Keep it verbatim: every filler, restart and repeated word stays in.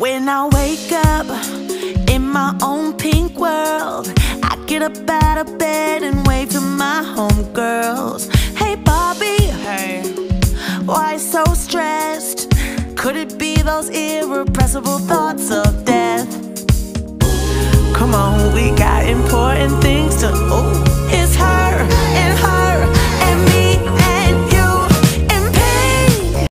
When I wake up in my own pink world, I get up out of bed and wave to my homegirls. Hey Bobby, hey, why so stressed? Could it be those irrepressible thoughts of death? Come on, we got important